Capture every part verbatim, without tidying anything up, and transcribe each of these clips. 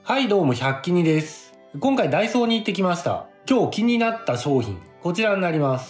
はい、どうも、ひゃっきにです。今回ダイソーに行ってきました。今日気になった商品、こちらになります。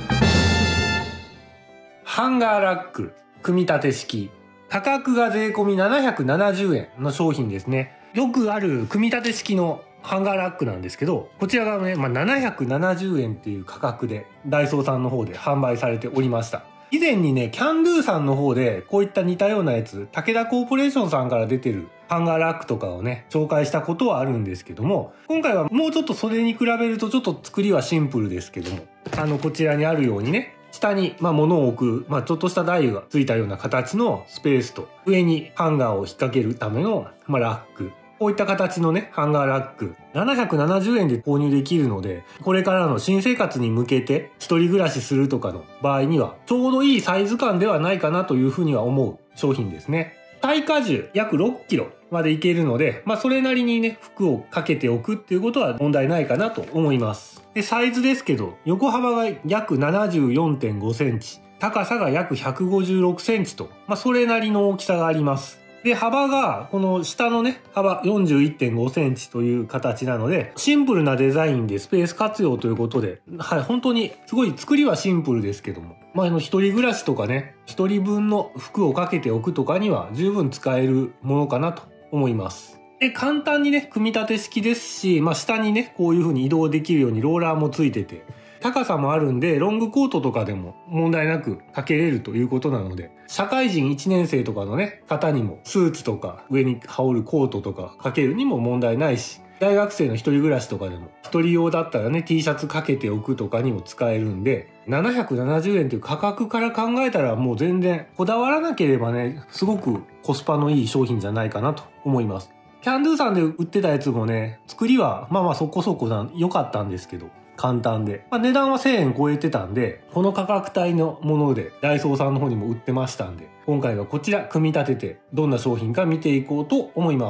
ハンガーラック、組み立て式。価格が税込みななひゃくななじゅうえんの商品ですね。よくある組み立て式のハンガーラックなんですけど、こちらがね、まあ、ななひゃくななじゅうえんっていう価格で、ダイソーさんの方で販売されておりました。以前にね、キャンドゥさんの方で、こういった似たようなやつ、武田コーポレーションさんから出てるハンガーラックとかをね、紹介したことはあるんですけども、今回はもうちょっとそれに比べるとちょっと作りはシンプルですけども、あの、こちらにあるようにね、下に、まあ、物を置く、まあ、ちょっとした台がついたような形のスペースと、上にハンガーを引っ掛けるための、まあ、ラック。こういった形のね、ハンガーラック。ななひゃくななじゅうえんで購入できるので、これからの新生活に向けて、一人暮らしするとかの場合には、ちょうどいいサイズ感ではないかなというふうには思う商品ですね。耐荷重約ろっキロまでいけるので、まあそれなりにね、服をかけておくっていうことは問題ないかなと思います。で、サイズですけど、横幅が約 ななじゅうよんてんごセンチ、高さが約ひゃくごじゅうろくセンチと、まあそれなりの大きさがあります。で、幅が、この下のね、幅 よんじゅういってんごセンチという形なので、シンプルなデザインでスペース活用ということで、はい、本当にすごい作りはシンプルですけども、まあ、あの、一人暮らしとかね、一人分の服をかけておくとかには十分使えるものかなと思います。で、簡単にね、組み立て式ですし、まあ、下にね、こういう風に移動できるようにローラーもついてて、高さもあるんで、ロングコートとかでも問題なくかけれるということなので、社会人いちねん生とかのね、方にもスーツとか上に羽織るコートとかかけるにも問題ないし、大学生の一人暮らしとかでも、一人用だったらね、T シャツかけておくとかにも使えるんで、ななひゃくななじゅうえんという価格から考えたらもう全然こだわらなければね、すごくコスパのいい商品じゃないかなと思います。キャンドゥさんで売ってたやつもね、作りはまあまあそこそこな良かったんですけど、簡単で。まあ、値段はせんえん超えてたんで、この価格帯のものでダイソーさんの方にも売ってましたんで、今回はこちら組み立ててどんな商品か見ていこうと思います。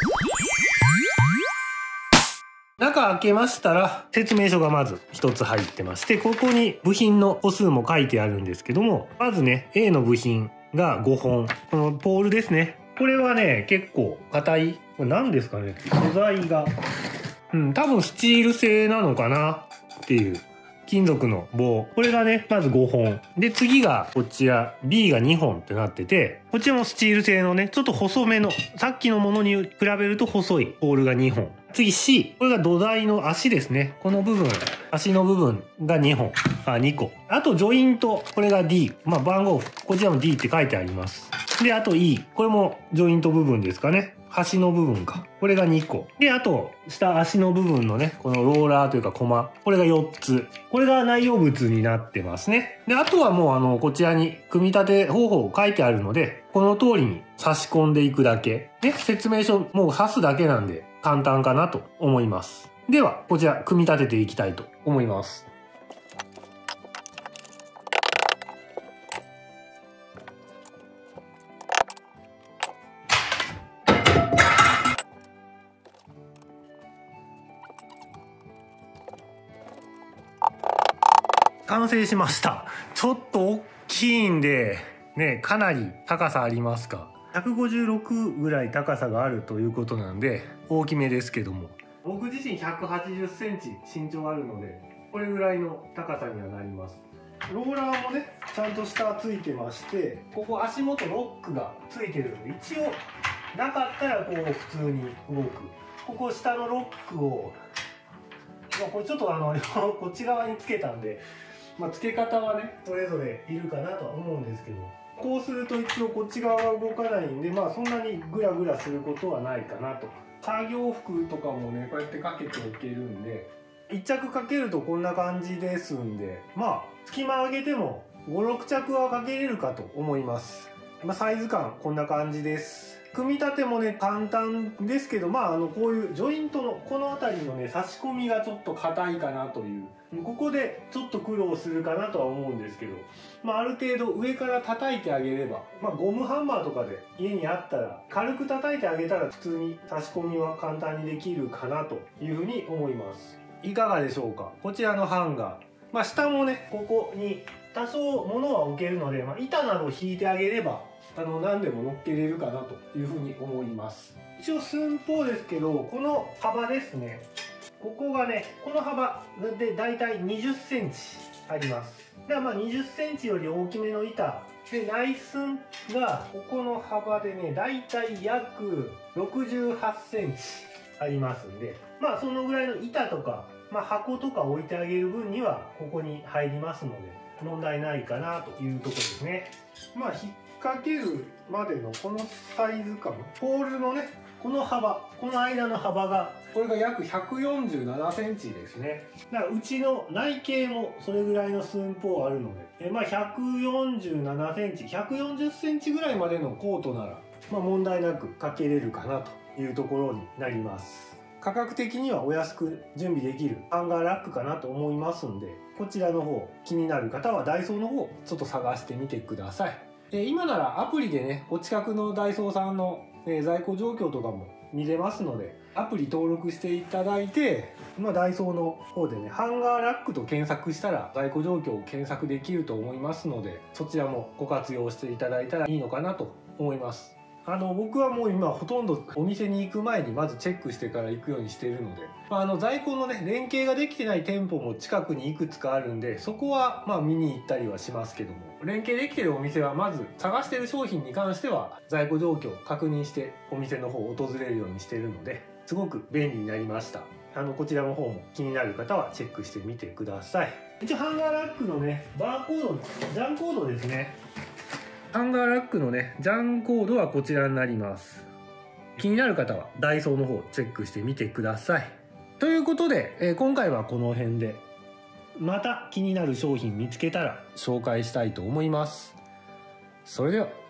中開けましたら説明書がまず一つ入ってまして、ここに部品の個数も書いてあるんですけども、まずね、A の部品がごほん。このポールですね。これはね、結構硬い。これ何ですかね、素材が。うん、多分スチール製なのかなっていう金属の棒。これがね、まずごほん。で、次がこちら B がにほんってなってて、こちらもスチール製のね、ちょっと細めの、さっきのものに比べると細いポールがにほん。次 C。これが土台の足ですね。この部分、足の部分がにほん。あ、にこ。あとジョイント。これが D。まあ番号、こちらも D って書いてあります。で、あと E。これもジョイント部分ですかね。端の部分か。これがにこ。で、あと、下足の部分のね、このローラーというかコマ。これがよっつ。これが内容物になってますね。で、あとはもうあの、こちらに組み立て方法書いてあるので、この通りに差し込んでいくだけ。ね、説明書もう刺すだけなんで簡単かなと思います。では、こちら組み立てていきたいと思います。完成しました。ちょっと大きいんで、ね、かなり高さありますか。ひゃくごじゅうろくぐらい高さがあるということなんで、大きめですけども。僕自身ひゃくはちじゅっセンチ身長あるので、これぐらいの高さにはなります。ローラーもね、ちゃんと下ついてまして、ここ足元ロックがついてるんで、一応なかったらこう普通に動く。ここ下のロックを、まあ、これちょっとあの、こっち側につけたんで、まあ、付け方はね、それぞれいるかなとは思うんですけど、こうすると一応こっち側が動かないんで、まあそんなにグラグラすることはないかなと。作業服とかもね、こうやってかけておけるんで、いっちゃくかけるとこんな感じですんで、まあ、隙間上げてもご、ろくちゃくはかけれるかと思います。まあサイズ感こんな感じです。組み立てもね、簡単ですけど、まあ、あの、こういうジョイントの、この辺りのね、差し込みがちょっと硬いかなという、ここでちょっと苦労するかなとは思うんですけど、まあ、ある程度上から叩いてあげれば、まあ、ゴムハンマーとかで家にあったら、軽く叩いてあげたら普通に差し込みは簡単にできるかなというふうに思います。いかがでしょうか。こちらのハンガー。まあ、下もね、ここに多少物は置けるので、まあ、板などを引いてあげれば、 あの何でも乗っけれるかなというふうに思います。一応寸法ですけど、この幅ですね、ここがね、この幅でだいたいにじゅっセンチあります。ではまあにじゅっセンチより大きめの板で、内寸がここの幅でね、だいたい約ろくじゅうはちセンチありますんで、まあそのぐらいの板とか、まあ、箱とか置いてあげる分にはここに入りますので問題ないかなというところですね。まあ引っ掛けるまでのこのサイズ感、ポールのね、この幅、この間の幅が、これが約ひゃくよんじゅうななセンチですね。だからうちの内径もそれぐらいの寸法あるので、えまあひゃくよんじゅうななセンチ、ひゃくよんじゅっセンチぐらいまでのコートなら、まあ問題なくかけれるかなというところになります。価格的にはお安く準備できるハンガーラックかなと思いますんで、こちらの方気になる方はダイソーの方ちょっと探してみてください。え今ならアプリでね、お近くのダイソーさんの、え在庫状況とかも見れますので、アプリ登録していただいて、まあ、ダイソーの方でね、ハンガーラックと検索したら在庫状況を検索できると思いますので、そちらもご活用していただいたらいいのかなと思います。あの僕はもう今ほとんどお店に行く前にまずチェックしてから行くようにしているので、まあ、あの在庫のね連携ができてない店舗も近くにいくつかあるんで、そこはまあ見に行ったりはしますけども、連携できてるお店はまず探してる商品に関しては在庫状況を確認してお店の方を訪れるようにしているので、すごく便利になりました。あのこちらの方も気になる方はチェックしてみてください。一応ハンガーラックのねバーコード、ジャンコードですね。ハンガーラックのね、ジャンコードはこちらになります。気になる方はダイソーの方チェックしてみてください。ということで、えー、今回はこの辺で、また気になる商品見つけたら紹介したいと思います。それでは。